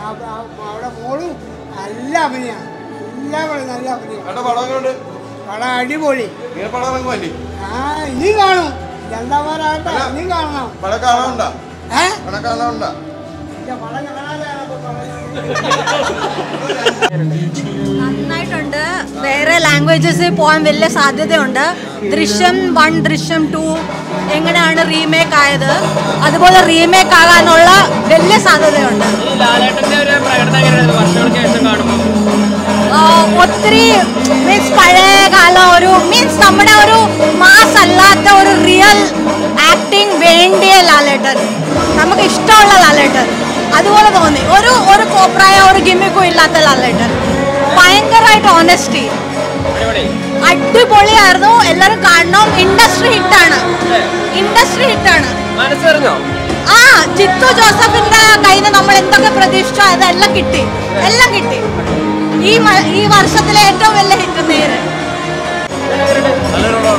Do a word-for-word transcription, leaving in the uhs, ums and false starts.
അവിടെ മോളും നല്ല അഭിനയാണ്, എല്ലാവരും നല്ല അഭിനയം. പടം അടിപൊളി. ആ ഇനി കാണും, രണ്ടാമതായിട്ട് ഇനി കാണണം. പടം കാണാനുണ്ടോ? ഏഹ് പടം കാണാനുണ്ടോ? പടം കാണാനാണ്. നന്നായിട്ടുണ്ട്. വേറെ ലാംഗ്വേജസിൽ പോകാൻ വലിയ സാധ്യതയുണ്ട്. ദൃശ്യം വൺ ദൃശ്യം ടു എങ്ങനെയാണ് റീമേക്ക് ആയത്, അതുപോലെ റീമേക്ക് ആകാനുള്ള വലിയ സാധ്യതയുണ്ട്. ഒത്തിരി മീൻസ് പഴയ കാലം ഒരു മീൻസ് നമ്മുടെ ഒരു മാസ് അല്ലാത്ത ഒരു റിയൽ ആക്ടിങ് വേണ്ടിയ ലാലേട്ടൻ, നമുക്ക് ഇഷ്ടമുള്ള ലാലേട്ടൻ അതുപോലെ തോന്നി. ഒരു ഒരു കോപ്രായ ഒരു ഗിമ്മിക്കും ഇല്ലാത്ത ലാലേട്ടൻ, ഭയങ്കരമായിട്ട് ഓണസ്റ്റി, അടിപൊളിയായിരുന്നു. എല്ലാരും കാണണം. ഇൻഡസ്ട്രി ഹിറ്റാണ്, ഇൻഡസ്ട്രി ഹിറ്റാണ്. ആ ജിത്തു ജോസഫിന്റെ കയ്യിൽ നിന്ന് നമ്മൾ എന്തൊക്കെ പ്രതീക്ഷിച്ചോ അതെല്ലാം കിട്ടി, എല്ലാം കിട്ടി. ഈ ഈ വർഷത്തിലെ ഏറ്റവും വലിയ ഹിറ്റ് നേര്.